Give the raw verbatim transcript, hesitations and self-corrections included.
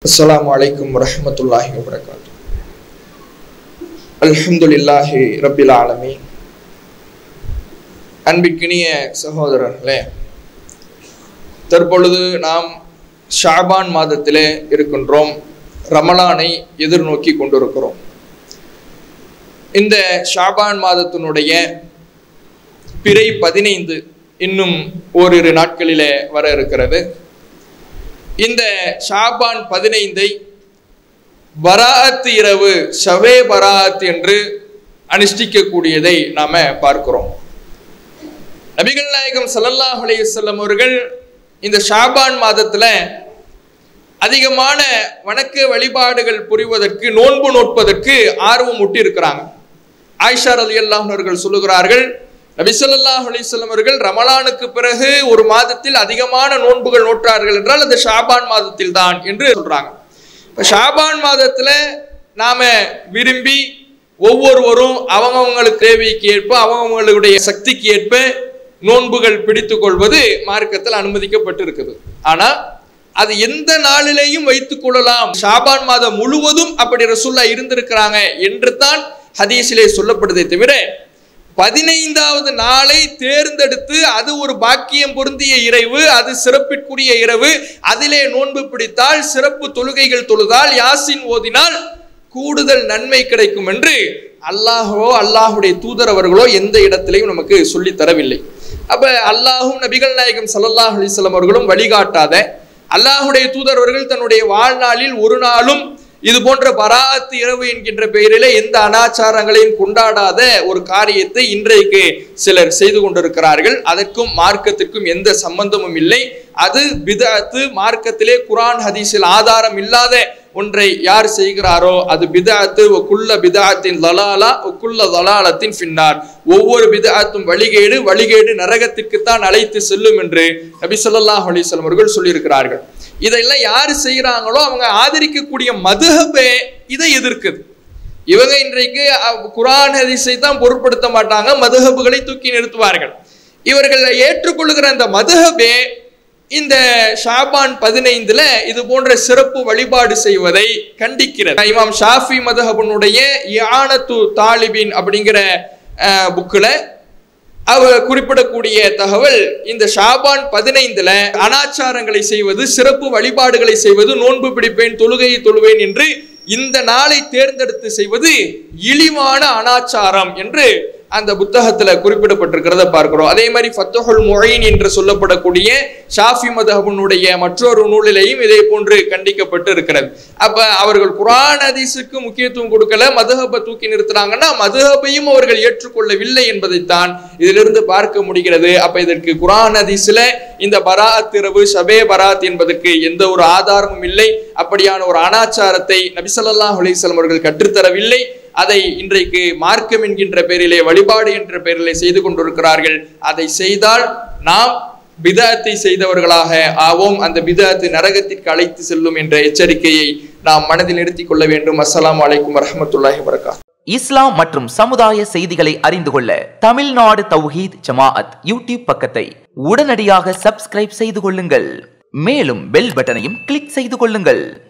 அஸ்ஸலாமு அலைக்கும் வரஹ்மத்துல்லாஹி வபரகாத்துஹு. அல்ஹம்துலில்லாஹி ரப்பில் ஆலமீன். அன்பிற்கினிய சகோதரர்களே, தற்பொழுது நாம் ஷாபான் மாதத்திலே இருக்கின்றோம். ரமலானை எதிர்நோக்கி கொண்டிருக்கிறோம். இந்த ஷாபான் மாதத்தினுடைய பிறை பதினைந்து இன்னும் ஓரிரு நாட்களிலே வர இருக்கிறது. இந்த ஷாபான் பதினைந்தை பராஅத் இரவு, ஷவே பராஅத் என்று அனுஷ்டிக்கக்கூடியதை நாம பார்க்கிறோம். நபிகள் நாயகம் ஸல்லல்லாஹு அலைஹி வஸல்லம் அவர்கள் இந்த ஷாபான் மாதத்துல அதிகமான வணக்க வழிபாடுகள் புரிவதற்கு, நோன்பு நோட்பதற்கு ஆர்வம் ஊட்டி இருக்கிறாங்க. ஆயிஷா ரலியல்லாஹு அன்ஹா அவர்கள் சொல்லுகிறார்கள், நபி ஸல்லல்லாஹு அலைஹி வஸல்லம் அவர்கள் ரமலானுக்கு பிறகு ஒரு மாதத்தில் அதிகமான நோன்புகள் நோற்றார்கள் என்றால் அது ஷாபான் மாதத்தில் தான் என்று சொல்றாங்க. இப்ப ஷாபான் மாதத்துல நாம விரும்பி ஒவ்வொருவரும் அவங்கவங்களுக்கு தேவைக்கு ஏற்ப, அவங்களுடைய சக்திக்கு ஏற்ப நோன்புகள் பிடித்துக் கொள்வது மார்க்கத்தில் அனுமதிக்கப்பட்டிருக்குது. ஆனா அது எந்த நாளிலேயும் வைத்துக் கொள்ளலாம். ஷாபான் மாதம் முழுவதும் அப்படி ரசூலுல்லாஹ் இருந்திருக்கிறாங்க என்று தான் ஹதீஸிலே சொல்லப்படுதே தவிர பதினைந்தாவது நாளை தேர்ந்தெடுத்து அது ஒரு பாக்கியம் பொருந்திய இரவு, அது சிறப்பிற்குரிய இரவு, அதிலே நோன்பு பிடித்தால், சிறப்பு தொழுகைகள் தொழுதால், யாசின் ஓதினால் கூடுதல் நன்மை கிடைக்கும் என்று அல்லாஹோ அல்லாஹுடைய தூதர் அவர்களோ எந்த இடத்திலையும் நமக்கு சொல்லி தரவில்லை. அப்ப அல்லாஹும் நபிகள் நாயகம் ஸல்லல்லாஹு அலைஹி வஸல்லம் அவர்களும் வழிகாட்டாத, அல்லாஹுடைய தூதர் அவர்கள் தன்னுடைய வாழ்நாளில் ஒரு நாளும் இது போன்ற பராஅத் இரவு என்கின்ற பெயரிலே எந்த அனாச்சாரங்களையும் கொண்டாடாத ஒரு காரியத்தை இன்றைக்கு சிலர் செய்து கொண்டிருக்கிறார்கள். அதற்கும் மார்க்கத்திற்கும் எந்த சம்பந்தமும் இல்லை. அது பிதஅத்து. மார்க்கத்திலே குர்ஆன் ஹதீஸில் ஆதாரம் இல்லாத ஒன்றை யார் செய்கிறாரோ அது பிதஅத்து. வகுல்ல பிதஅத்தின் ضلاலா வகுல்ல ضلالத்தின் ஃபின்னார். ஒவ்வொரு பிதஅத்தும் வழிகேடு, வழிகேடு நரகத்திற்கு தான் அழைத்து செல்லும் என்று நபி ஸல்லல்லாஹு அலைஹி வஸல்லம் அவர்கள் சொல்லியிருக்கிறார்கள். இதெல்லாம் யாரு செய்யறாங்களோ அவங்க ஆதரிக்கக்கூடிய மதுஹபே இதை எதிர்க்குது. இவங்க இன்றைக்கு குர்ஆன் ஹதீஸை தான் பொருட்படுத்த மாட்டாங்க, மதுஹபுகளை தூக்கி நிறுத்துவார்கள். இவர்கள் ஏற்றுக்கொள்ளுகிற அந்த மதுஹபே இந்த ஷாபான் பதினைந்துல இது போன்ற சிறப்பு வழிபாடு செய்வதை கண்டிக்கிறது. இமாம் ஷாஃபி மதுஹபனுடைய இஆனத்து தாலிபின் அப்படிங்கிற புக்ல அவர் குறிப்பிடக்கூடிய தகவல், இந்த ஷாபான் பதினைந்துல அனாச்சாரங்களை செய்வது, சிறப்பு வழிபாடுகளை செய்வது, நோன்பு பிடிப்பேன், தொழுகையை தொழுவேன் என்று இந்த நாளை தேர்ந்தெடுத்து செய்வது இழிவான அனாச்சாரம் என்று அந்த புத்தகத்துல குறிப்பிடப்பட்டிருக்கிறத பார்க்கிறோம். அதே மாதிரி ஃபத்ஹுல் முஈன் என்று சொல்லப்படக்கூடிய ஷாஃபி மதுஹபனுடைய மற்றொரு நூலிலேயும் இதே போன்று கண்டிக்கப்பட்டு இருக்கிறது. அப்ப அவர்கள் குர்ஆன் ஹதீஸுக்கு முக்கியத்துவம் கொடுக்கல, மதுஹபை தூக்கி நிறுத்துறாங்கன்னா மதுஹபையும் அவர்கள் ஏற்றுக்கொள்ளவில்லை என்பதைத்தான் இதிலிருந்து பார்க்க முடிகிறது. அப்ப இதற்கு குர்ஆன் ஹதீஸ்ல இந்த பராஅத் இரவு, ஷபே பராஅத் என்பதற்கு எந்த ஒரு ஆதாரமும் இல்லை. அப்படியான ஒரு அனாச்சாரத்தை நபி ஸல்லல்லாஹு அலைஹி வஸல்லம் அவர்கள் கற்றுத்தரவில்லை. அதை இன்றைக்கு மார்க்கம் என்கின்ற பெயரிலே, வழிபாடு என்ற பெயரிலே செய்து கொண்டிருக்கிறார்கள். அதை செய்தால் நாம் பிதஅத்தை செய்தவர்களாக ஆவோம். அந்த பிதஅத்து நரகத்திற்கு அழைத்து செல்லும் என்ற எச்சரிக்கையை நாம் மனதில் நிறுத்திக் கொள்ள வேண்டும். அஸ்ஸலாமு அலைக்கும் வரஹ்மத்துல்லாஹி வபரகாத்துஹு. இஸ்லாம் மற்றும் சமுதாய செய்திகளை அறிந்து கொள்ள தமிழ்நாடு தௌஹீத் ஜமாஅத் யூடியூப் பக்கத்தை உடனடியாக சப்ஸ்கிரைப் செய்து கொள்ளுங்கள். மேலும் பெல் பட்டனையும் கிளிக் செய்து கொள்ளுங்கள்.